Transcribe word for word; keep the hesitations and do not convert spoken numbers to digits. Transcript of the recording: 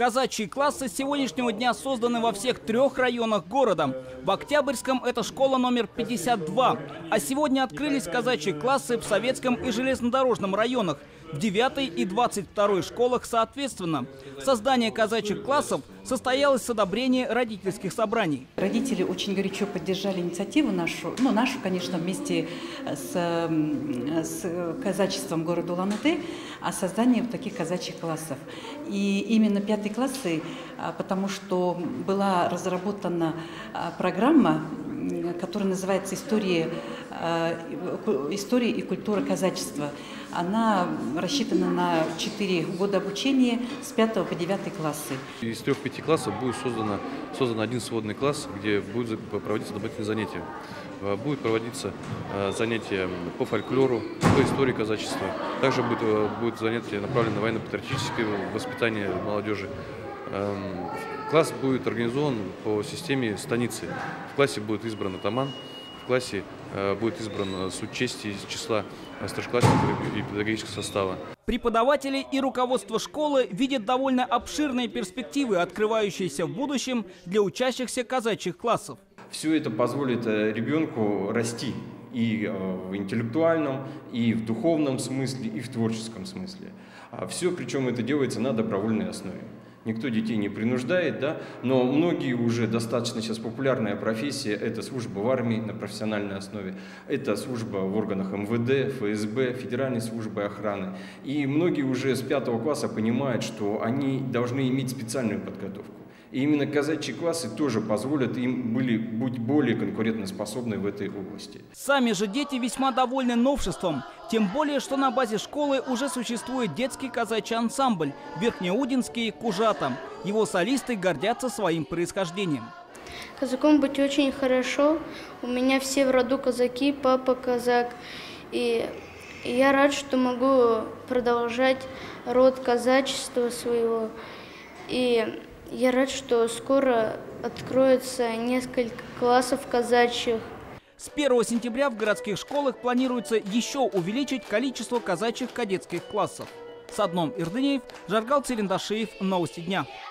Казачьи классы с сегодняшнего дня созданы во всех трех районах города. В Октябрьском это школа номер пятьдесят два. А сегодня открылись казачьи классы в Советском и Железнодорожном районах, в девятой и двадцать второй школах соответственно. Создание казачьих классов состоялось с одобрения родительских собраний. Родители очень горячо поддержали инициативу нашу, ну нашу, конечно, вместе с, с казачеством города Улан-Удэ, о создании вот таких казачьих классов. И именно пятые классы, потому что была разработана программа, которая называется «История, история и культура казачества». Она рассчитана на четыре года обучения с пятого по девятый классы. Из трех-пяти классов будет создано, создан один сводный класс, где будут проводиться дополнительные занятия. Будут проводиться занятия по фольклору, по истории казачества. Также будет, будет занятие направлено на военно-патриотическое воспитание молодежи. Класс будет организован по системе станицы. В классе будет избран атаман, в классе будет избран суд чести из числа старшеклассников и педагогического состава. Преподаватели и руководство школы видят довольно обширные перспективы, открывающиеся в будущем для учащихся казачьих классов. Все это позволит ребенку расти и в интеллектуальном, и в духовном смысле, и в творческом смысле. Все, причем это делается на добровольной основе. Никто детей не принуждает, да, но многие уже достаточно сейчас популярная профессия – это служба в армии на профессиональной основе, это служба в органах эм вэ дэ, эф эс бэ, Федеральной службы охраны. И многие уже с пятого класса понимают, что они должны иметь специальную подготовку. И именно казачьи классы тоже позволят им были быть более конкурентоспособны в этой области. Сами же дети весьма довольны новшеством. Тем более, что на базе школы уже существует детский казачий ансамбль «Верхнеудинские Кужата». Его солисты гордятся своим происхождением. Казаком быть очень хорошо. У меня все в роду казаки, папа казак. И я рад, что могу продолжать род казачества своего. И я рад, что скоро откроется несколько классов казачьих. С первого сентября в городских школах планируется еще увеличить количество казачьих кадетских классов. Садном Ирдынеев, Жаргал Цилиндашиев. Новости дня.